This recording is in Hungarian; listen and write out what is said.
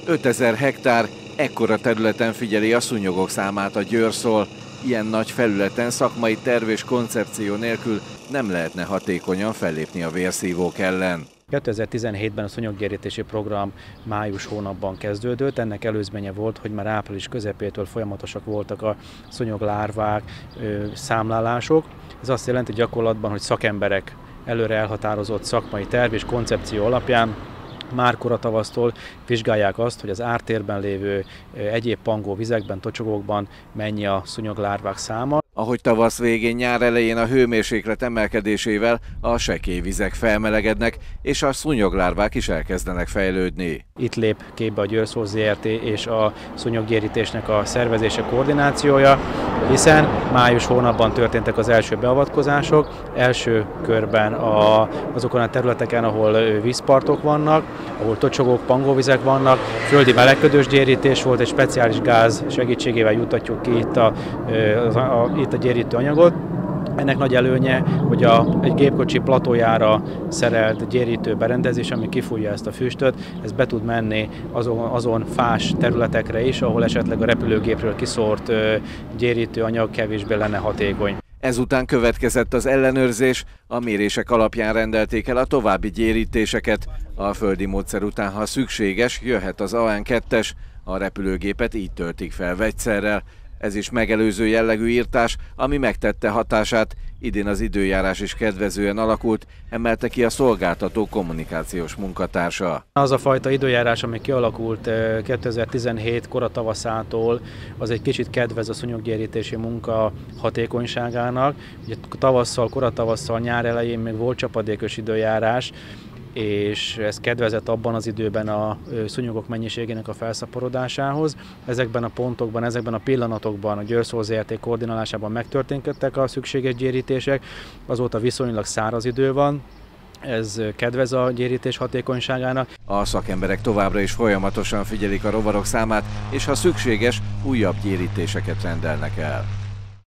5000 hektár, ekkora területen figyeli a szúnyogok számát a Győrszol. Ilyen nagy felületen szakmai terv és koncepció nélkül nem lehetne hatékonyan fellépni a vérszívók ellen. 2017-ben a szúnyoggyérítési program május hónapban kezdődött, ennek előzménye volt, hogy már április közepétől folyamatosak voltak a szúnyoglárvák, számlálások. Ez azt jelenti gyakorlatban, hogy szakemberek előre elhatározott szakmai terv és koncepció alapján már koratavasztól vizsgálják azt, hogy az ártérben lévő egyéb pangó vizekben, tocsogókban mennyi a szúnyoglárvák száma. Ahogy tavasz végén, nyár elején a hőmérséklet emelkedésével a sekély vizek felmelegednek, és a szúnyoglárvák is elkezdenek fejlődni. Itt lép képbe a Győrszol Zrt. És a szúnyoggyérítésnek a szervezése, koordinációja, hiszen május hónapban történtek az első beavatkozások, első körben azokon a területeken, ahol vízpartok vannak, ahol tocsogók, pangóvizek vannak, földi melegködős gyérítés volt, egy speciális gáz segítségével juttatjuk ki itt a gyérítő anyagot. Ennek nagy előnye, hogy egy gépkocsi platójára szerelt gyérítő berendezés, ami kifújja ezt a füstöt, ez be tud menni azon fás területekre is, ahol esetleg a repülőgépről kiszórt gyérítő anyag kevésbé lenne hatékony. Ezután következett az ellenőrzés, a mérések alapján rendelték el a további gyérítéseket. A földi módszer után, ha szükséges, jöhet az AN2-es, a repülőgépet így töltik fel vegyszerrel. Ez is megelőző jellegű írtás, ami megtette hatását, idén az időjárás is kedvezően alakult, emelte ki a szolgáltató kommunikációs munkatársa. Az a fajta időjárás, ami kialakult 2017 kora tavaszától, az egy kicsit kedvez a szúnyoggyérítési munka hatékonyságának. Ugye kora tavasszal, nyár elején még volt csapadékos időjárás, és ez kedvezett abban az időben a szúnyogok mennyiségének a felszaporodásához. Ezekben a pontokban, ezekben a pillanatokban a Győrszol Zrt. Koordinálásában megtörténtek a szükséges gyérítések, azóta viszonylag száraz idő van, ez kedvez a gyérítés hatékonyságának. A szakemberek továbbra is folyamatosan figyelik a rovarok számát, és ha szükséges, újabb gyérítéseket rendelnek el.